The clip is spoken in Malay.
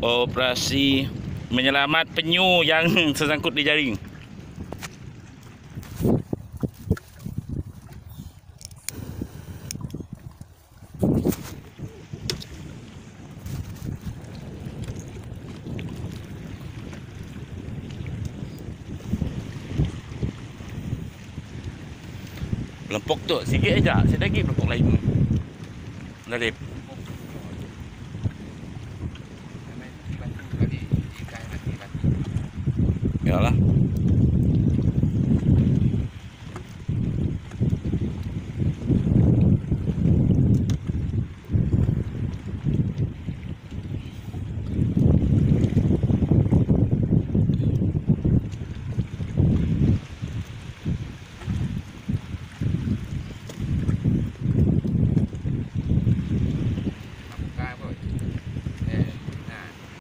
Operasi menyelamat penyu yang tersangkut di jaring. Lempok tu sikit aja, saya lagi lempok lain. Dalip. Yalah.